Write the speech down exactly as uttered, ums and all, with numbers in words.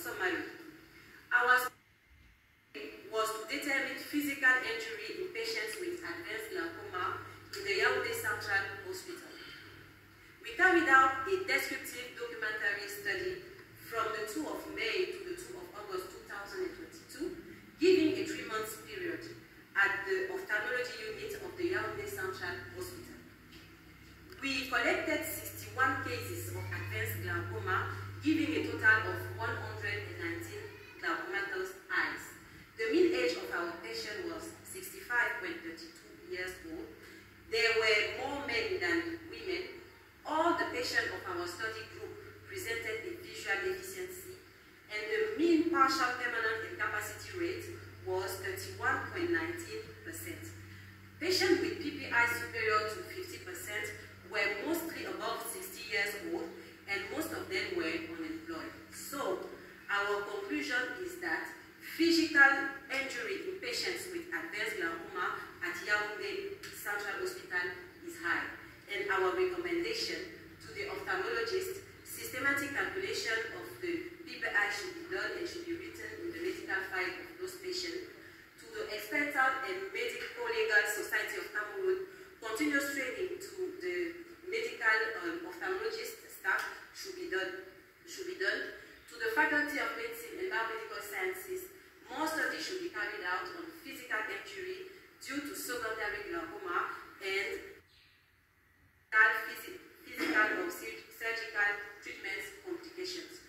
summary. Our was to determine physical injury in patients with advanced glaucoma in the Yaoundé Central Hospital. We carried out a descriptive documentary study from the second of May to the second of August two thousand twenty-two, giving a three-month period at the ophthalmology unit of the Yaoundé Central Hospital. We collected sixty-one cases of advanced glaucoma, giving a total of one hundred nineteen glaucomatous eyes. The mean age of our patient was sixty-five point three two years old. There were more men than women. All the patients of our study group presented a visual deficiency, and the mean partial permanent incapacity rate was thirty-one point one nine percent. Patients with P P I superior to fifty percent were mostly above sixty years old, and most of them were unemployed. So, our conclusion is that physical injury in patients with advanced glaucoma at Yaoundé Central Hospital is high, and our recommendation to the ophthalmologist, systematic calculation of the P P I should be done and should be written in the medical file of those patients. To the Expert and Medical Legal Society of Cameroon, continuous training to the medical um, ophthalmologist staff should be done. Should be done. To the Faculty of Medicine and Biomedical Sciences, more studies should be carried out on physical injury due to secondary glaucoma and physical or surgical treatment complications.